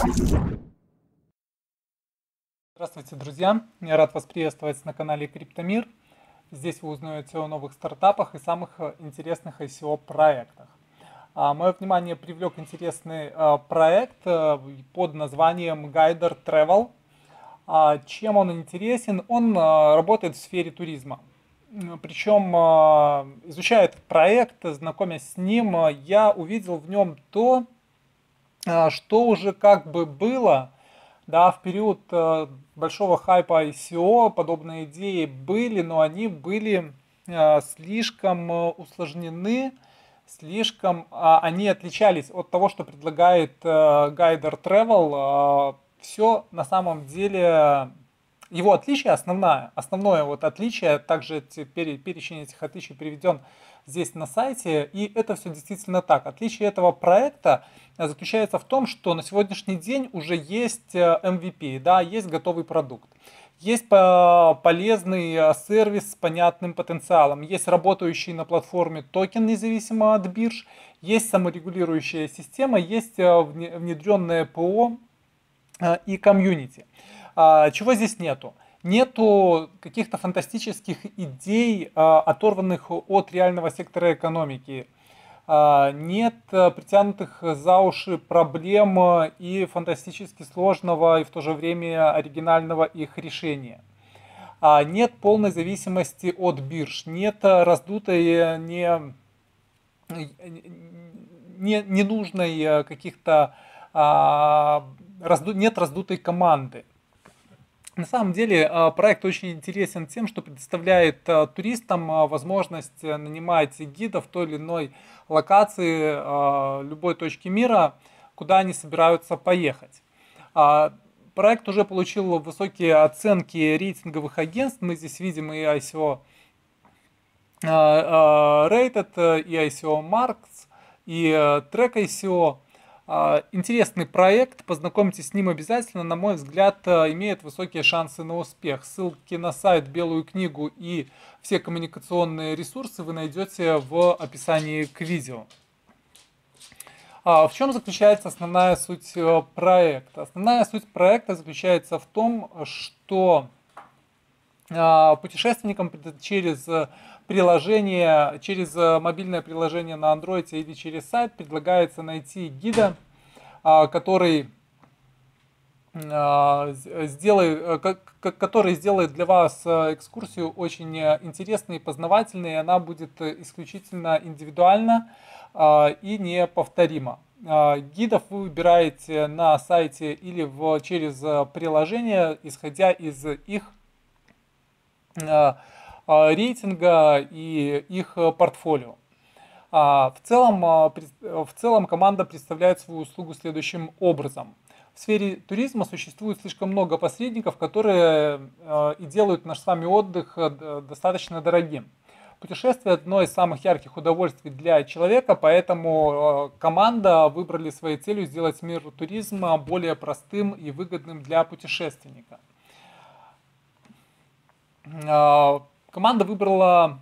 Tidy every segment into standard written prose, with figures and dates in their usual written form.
Здравствуйте, друзья! Я рад вас приветствовать на канале Криптомир. Здесь вы узнаете о новых стартапах и самых интересных ICO проектах. Мое внимание привлек интересный проект под названием Guider Travel. Чем он интересен? Он работает в сфере туризма. Причем, изучая этот проект, знакомясь с ним, я увидел в нем то, что уже как бы было. Да, в период большого хайпа ICO подобные идеи были, но они были слишком усложнены, они отличались от того, что предлагает Guider Travel. Все на самом деле, его отличие основное вот отличие, также перечень этих отличий приведен здесь на сайте, и это все действительно так. Отличие этого проекта заключается в том, что на сегодняшний день уже есть MVP, да, есть готовый продукт. Есть полезный сервис с понятным потенциалом, есть работающий на платформе токен, независимо от бирж, есть саморегулирующая система, есть внедренное ПО и комьюнити. Чего здесь нету? Нету каких-то фантастических идей, оторванных от реального сектора экономики. Нет притянутых за уши проблем и фантастически сложного и в то же время оригинального их решения. Нет полной зависимости от бирж, нет раздутой ненужной каких-то, нет раздутой команды. На самом деле проект очень интересен тем, что предоставляет туристам возможность нанимать гидов в той или иной локации любой точки мира, куда они собираются поехать. Проект уже получил высокие оценки рейтинговых агентств. Мы здесь видим и ICO Rated, и ICO Marks, и Track ICO. Интересный проект, познакомьтесь с ним обязательно, на мой взгляд, имеет высокие шансы на успех. Ссылки на сайт, Белую книгу и все коммуникационные ресурсы вы найдете в описании к видео. В чем заключается основная суть проекта? Основная суть проекта заключается в том, что путешественникам через приложение, через мобильное приложение на Android или через сайт предлагается найти гида, который сделает для вас экскурсию очень интересной и познавательной, и она будет исключительно индивидуальна и неповторима. Гидов вы выбираете на сайте или через приложение, исходя из их рейтинга и их портфолио. В целом команда представляет свою услугу следующим образом. В сфере туризма существует слишком много посредников, которые и делают наш с вами отдых достаточно дорогим. Путешествие – одно из самых ярких удовольствий для человека, поэтому команда выбрали своей целью сделать мир туризма более простым и выгодным для путешественника. Команда выбрала,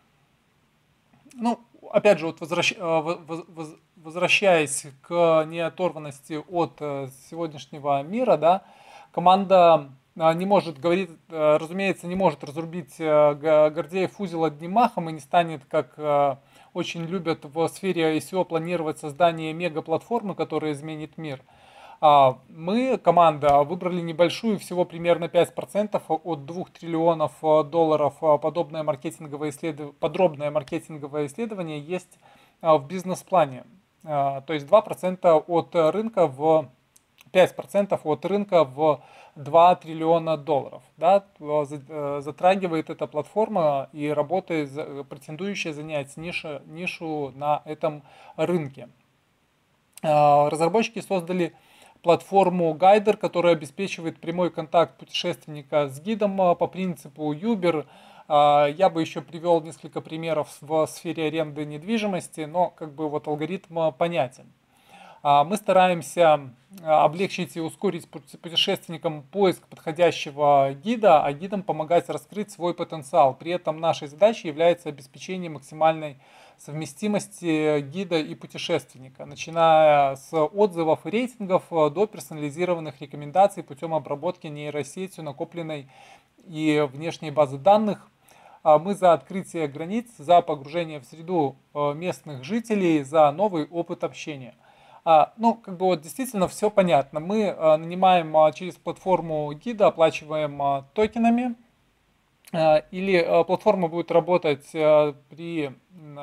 опять же, возвращаясь к неоторванности от сегодняшнего мира, да, команда не может говорить, разумеется, не может разрубить Гордеев узел одним махом и не станет, как очень любят в сфере ICO, планировать создание мегаплатформы, которая изменит мир. Мы, команда, выбрали небольшую, всего примерно 5% от 2 триллионов долларов. Подробное маркетинговое исследование есть в бизнес-плане. То есть 2% от рынка 5% от рынка в 2 триллиона долларов. Да, затрагивает эта платформа и работает, претендующая занять нишу на этом рынке. Разработчики создали платформу Guider, которая обеспечивает прямой контакт путешественника с гидом по принципу Uber. Я бы еще привел несколько примеров в сфере аренды недвижимости, но как бы вот алгоритм понятен. Мы стараемся облегчить и ускорить путешественникам поиск подходящего гида, а гидам помогать раскрыть свой потенциал. При этом нашей задачей является обеспечение максимальной совместимости гида и путешественника, начиная с отзывов и рейтингов до персонализированных рекомендаций путем обработки нейросетью накопленной и внешней базы данных. Мы за открытие границ, за погружение в среду местных жителей, за новый опыт общения. Ну, как бы вот действительно все понятно. Мы нанимаем через платформу гида, оплачиваем токенами, или платформа будет работать при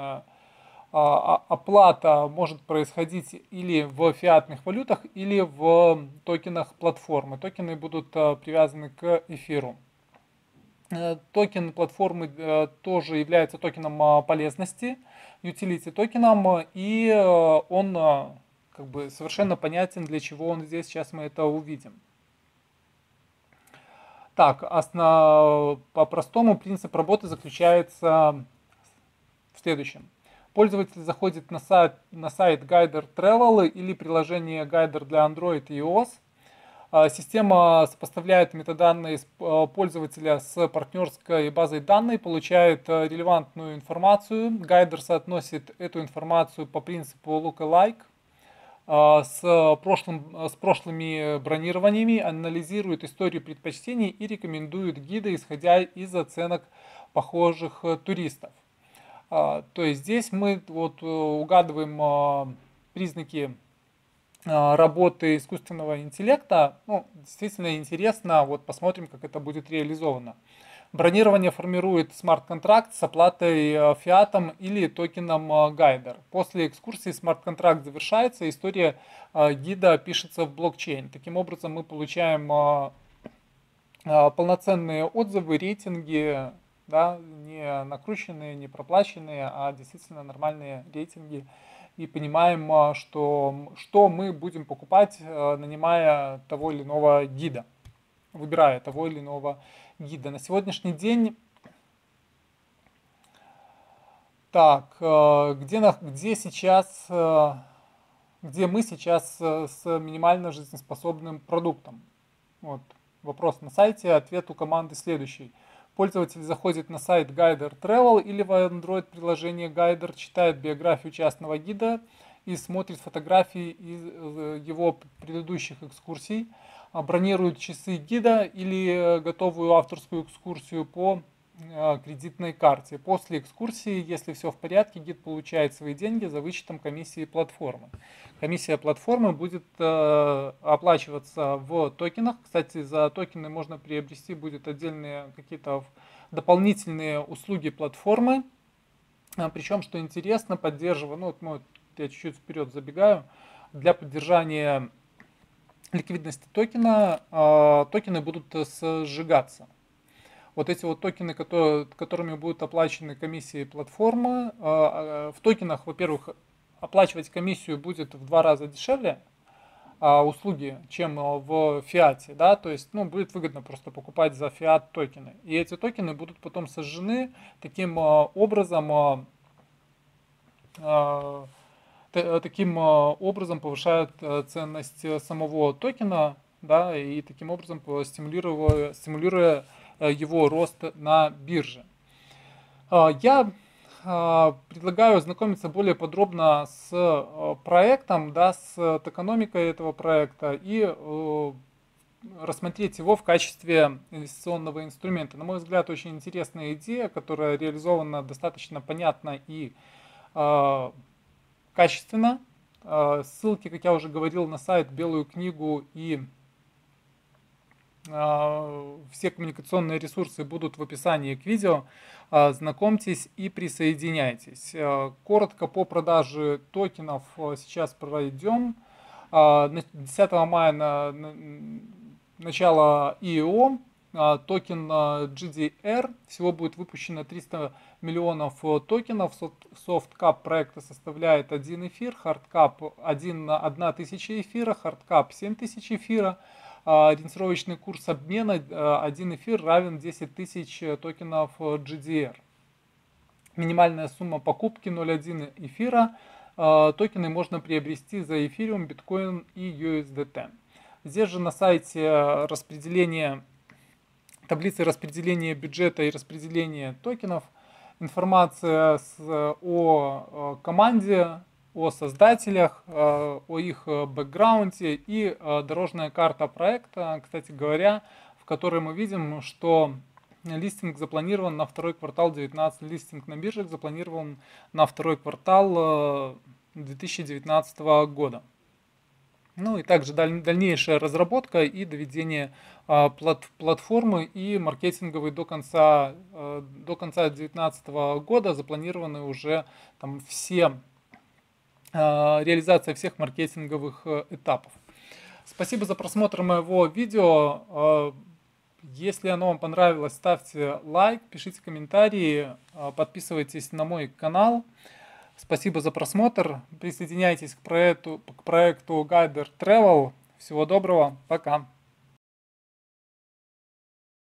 оплата может происходить или в фиатных валютах, или в токенах платформы. Токены будут привязаны к эфиру. Токен платформы тоже является токеном полезности, utility токеном, и он как бы совершенно понятен, для чего он здесь. Сейчас мы это увидим. Так, по-простому принцип работы заключается в следующем. Пользователь заходит на сайт Guider Travel или приложение Guider для Android и iOS. Система сопоставляет метаданные пользователя с партнерской базой данных, получает релевантную информацию. Guider соотносит эту информацию по принципу lookalike с прошлыми бронированиями, анализирует историю предпочтений и рекомендует гида, исходя из оценок похожих туристов. То есть здесь мы вот угадываем признаки работы искусственного интеллекта. Ну, действительно интересно, вот посмотрим, как это будет реализовано. Бронирование формирует смарт-контракт с оплатой фиатом или токеном Guider. После экскурсии смарт-контракт завершается, история гида пишется в блокчейн. Таким образом мы получаем полноценные отзывы, рейтинги, да, не накрученные, не проплаченные, а действительно нормальные рейтинги. И понимаем, что мы будем покупать, нанимая того или иного гида, выбирая того или иного гида. На сегодняшний день, так, где мы сейчас с минимально жизнеспособным продуктом? Вот вопрос на сайте, ответ у команды следующий. Пользователь заходит на сайт Guider Travel или в Android приложение Guider, читает биографию частного гида и смотрит фотографии из его предыдущих экскурсий, бронирует часы гида или готовую авторскую экскурсию по кредитной карте. После экскурсии, если все в порядке, гид получает свои деньги за вычетом комиссии платформы. Комиссия платформы будет оплачиваться в токенах. Кстати, за токены можно приобрести будет отдельные какие-то дополнительные услуги платформы. Причем, что интересно, поддерживая, я чуть-чуть вперед забегаю, для поддержания ликвидности токена, токены будут сжигаться. Вот эти вот токены, которыми будут оплачены комиссии платформы, в токенах, во-первых, оплачивать комиссию будет в 2 раза дешевле услуги, чем в фиате, да, то есть, будет выгодно просто покупать за фиат токены. И эти токены будут потом сожжены, таким образом повышают ценность самого токена, да, и таким образом стимулируя его рост на бирже. Я предлагаю ознакомиться более подробно с проектом, да, с токеномикой этого проекта и рассмотреть его в качестве инвестиционного инструмента. На мой взгляд, очень интересная идея, которая реализована достаточно понятно и качественно. Ссылки, как я уже говорил, на сайт, Белую книгу и все коммуникационные ресурсы будут в описании к видео. Знакомьтесь и присоединяйтесь. Коротко по продаже токенов сейчас пройдем. 10 мая начало IEO. Токен GDR. Всего будет выпущено 300 миллионов токенов. Софткап проекта составляет 1 эфир, хардкап 1 тысяча эфира, хардкап 7000 эфира. Ориентировочный курс обмена 1 эфир равен 10 тысяч токенов GDR. Минимальная сумма покупки 0,1 эфира. Токены можно приобрести за эфириум, биткоин и USDT. Здесь же на сайте таблицы распределения бюджета и распределения токенов. информация о команде, о создателях, о их бэкграунде и дорожная карта проекта, кстати говоря, в которой мы видим, что листинг запланирован на второй квартал 2019, листинг на биржах запланирован на второй квартал 2019 года. Ну и также дальнейшая разработка и доведение платформы и маркетинговой до конца 2019 года запланированы уже там реализация всех маркетинговых этапов. Спасибо за просмотр моего видео. Если оно вам понравилось, ставьте лайк, пишите комментарии, подписывайтесь на мой канал. Спасибо за просмотр. Присоединяйтесь к проекту Guider Travel. Всего доброго. Пока.